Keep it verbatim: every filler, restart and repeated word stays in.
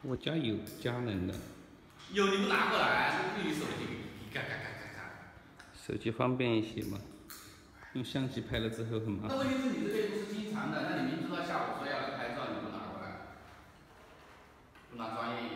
我家有佳能的。 有你不拿过来，不用手机，嘎嘎嘎嘎嘎。 手机方便一些嘛，用相机拍了之后很麻烦。 那问题是你这边不是经常的，那你明知道下午说要来拍照，你不拿过来，不拿专业